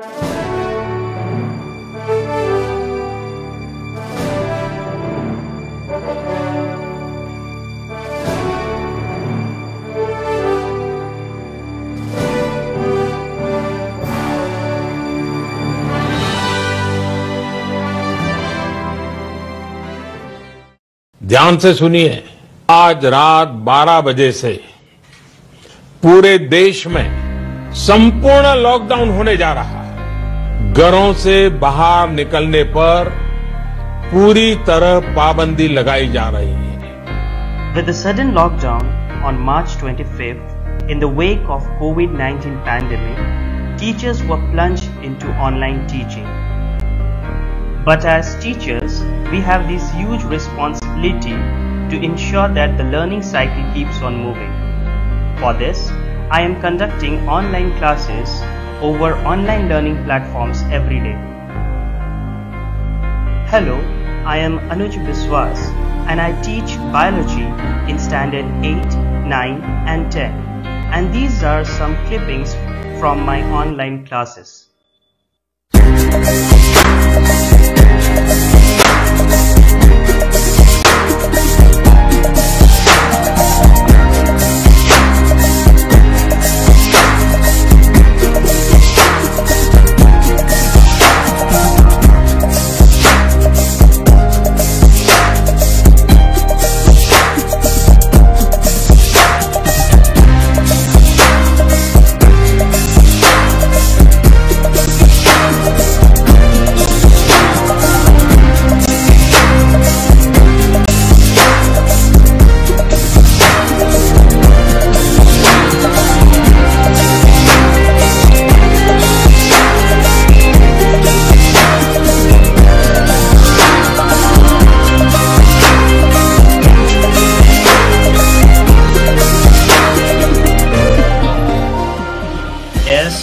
ध्यान से सुनिए, आज रात 12 बजे से पूरे देश में संपूर्ण लॉकडाउन होने जा रहा है। घरों से बाहर निकलने पर पूरी तरह पाबंदी लगाई जा रही है। With the sudden lockdown on March 25th, in the wake of COVID-19 pandemic, teachers were plunged into online teaching. But as teachers, we have this huge responsibility to ensure that the learning cycle keeps on moving. For this, I am conducting online classes over online learning platforms every day. Hello, I am Anuj Biswas and I teach biology in standard 8, 9 and 10. And these are some clippings from my online classes. Yes.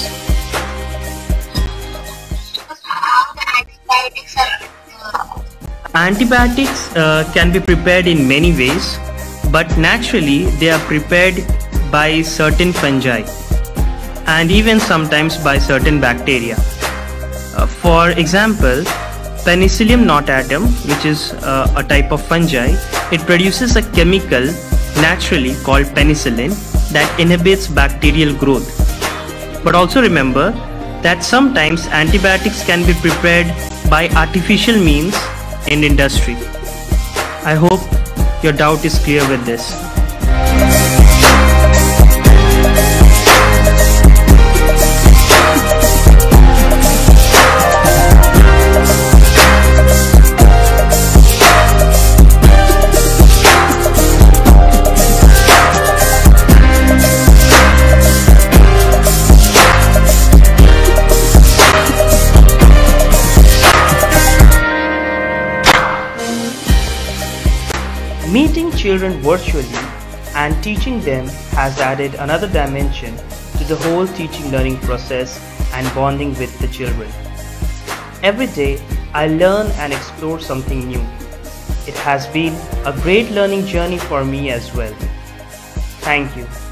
Antibiotics can be prepared in many ways, but naturally they are prepared by certain fungi and even sometimes by certain bacteria. For example, Penicillium notatum, which is a type of fungi, it produces a chemical naturally called penicillin that inhibits bacterial growth. But also remember that sometimes antibiotics can be prepared by artificial means in industry. I hope your doubt is clear with this. Meeting children virtually and teaching them has added another dimension to the whole teaching learning process and bonding with the children. Every day I learn and explore something new. It has been a great learning journey for me as well. Thank you.